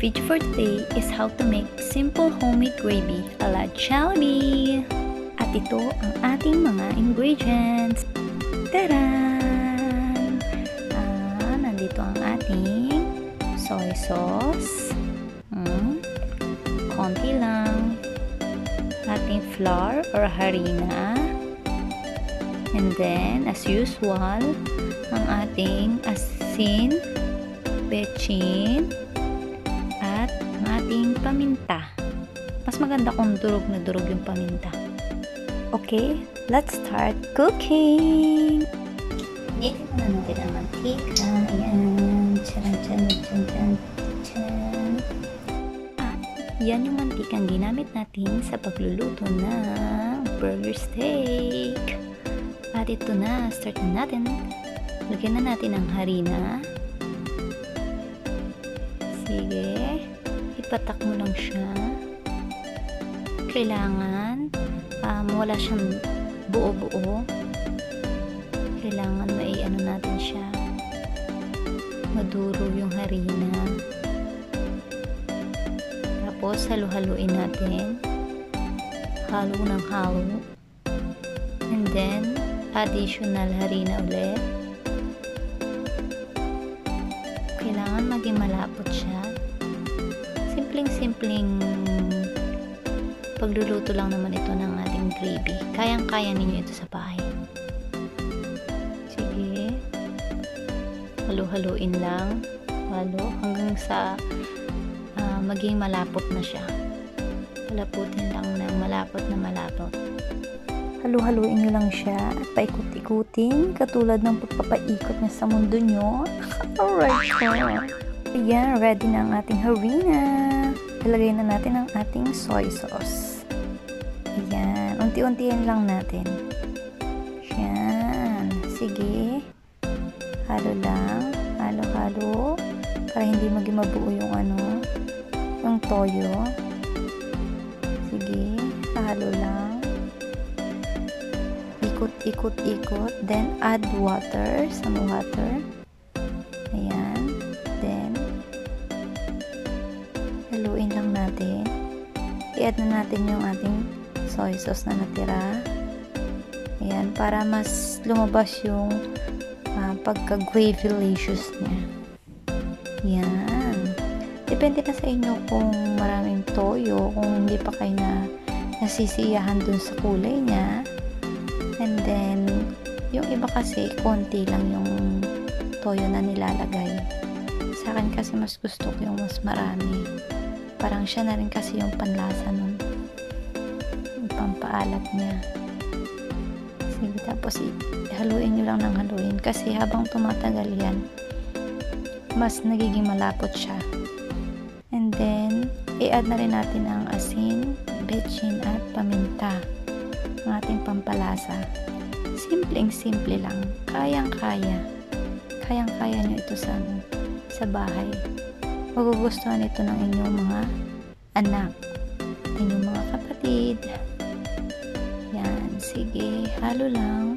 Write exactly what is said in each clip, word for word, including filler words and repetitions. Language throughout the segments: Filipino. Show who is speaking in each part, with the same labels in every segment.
Speaker 1: video for today is how to make simple homemade gravy a la Jollibee. At ito ang ating mga ingredients. Taran! Ah, nandito ang ating soy sauce. Hmm, konti lang. Ating flour or harina. And then, as usual, ang ating asin, bechin, at ang ating paminta. Mas maganda kung durog na durog yung paminta. Okay, let's start cooking! Dito na natin ang mantika. Ayan. Tcharan, tcharan, tcharan, tcharan, tcharan. At yan yung mantikang ginamit natin sa pagluluto ng burger steak. At ito na, start na natin. Lagyan na natin ang harina. Sige, ipatak mo lang siya. Kailangan um, wala siyang buo-buo. Kailangan may ano natin siya, maduro yung harina. Tapos halo-haluin natin, halo ng halo. And then additional harina ulit. Kailangan maging malapot siya. Simpleng-simpleng pagluluto lang naman ito ng ating gravy. Kayang-kaya ninyo ito sa bahay. Sige. Halo-haluin lang. Halo hanggang sa uh, maging malapot na siya. Palaputin lang na malapot na malapot. Halu-haluin nyo lang siya at paikot-ikutin katulad ng pagpapaikot niya sa mundo nyo. Alright po. Ayan, ready na ang ating harina. Ilagay na natin ang ating soy sauce. Ayan, unti-untiin lang natin. Ayan, sige. Halo lang, halo-halo para hindi maging mabuo yung ano, yung toyo. Sige, halo lang. Ikot-ikot-ikot, then add water, some water. Ayan, then haluin lang natin. I-add na natin yung ating soy sauce na natira. Ayan, para mas lumabas yung uh, pagka-gravylicious niya. Ayan, depende na sa inyo kung maraming toyo, kung hindi pa kayo na nasisiyahan dun sa kulay niya. And then, yung iba kasi, konti lang yung toyo na nilalagay. Sa akin kasi mas gusto ko yung mas marami. Parang siya na rin kasi yung panlasa nun. Yung pampaalat niya. Sige, tapos haluin nyo lang ng haluin. Kasi habang tumatagal yan, mas nagiging malapot siya. And then, i-add na rin natin ang asin, bechin, at paminta. Ang ating pampalasa. Simpleng-simple lang. Kayang-kaya. Kayang-kaya nyo ito sa, sa bahay. Magugustuhan ito ng inyong mga anak. Inyong mga kapatid. Yan. Sige. Halo lang.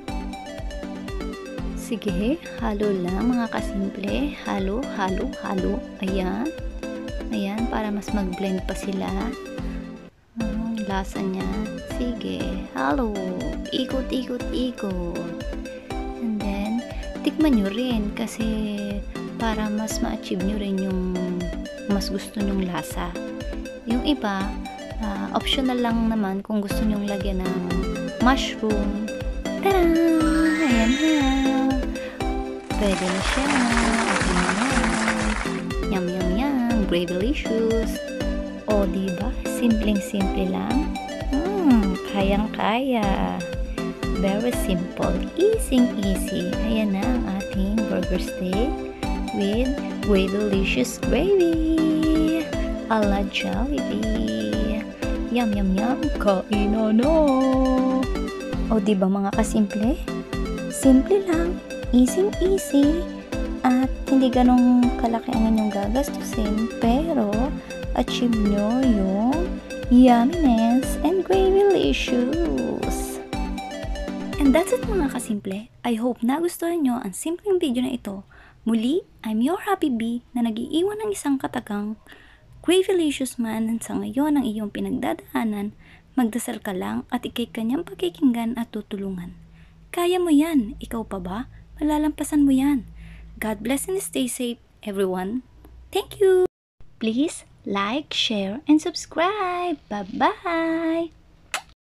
Speaker 1: Sige. Halo lang mga kasimple. Halo, halo, halo. Ayan. Ayan. Para mas mag-blend pa sila. Lasa niya. Sige. Halo. Ikot, ikot, ikot. And then, tikman nyo rin kasi para mas ma-achieve nyo rin yung mas gusto nyong lasa. Yung iba, uh, optional lang naman kung gusto nyong lagyan ng mushroom. Tara! Ayan na. Pwede na siya. Okay na na. Yum, yum, yum. Gravylicious. O, diba? Simpleng-simple lang. Hmm, kayang-kaya. Very simple. Easy-easy. Ayan na ang ating burger steak with Gravylicious gravy. A la Jollibee. Yum, yum, yum. Kain na na. O, diba mga kasimple? Simple lang. Easy-easy. At hindi ganong kalaki ang inyong gagastusin. Pero, achieve nyo yung yumminess and gravylicious. And that's it mga kasimple. I hope nagustuhan nyo ang simpleng video na ito. Muli, I'm your Happy Bee na nag-iiwan ng isang katagang Gravelicious man sa ngayon ang iyong pinagdadaanan, magdasal ka lang at ikay kanyang pakikinggan at tutulungan. Kaya mo yan, ikaw pa ba? Malalampasan mo yan. God bless and stay safe, everyone. Thank you! Please like, share, and subscribe. Bye-bye!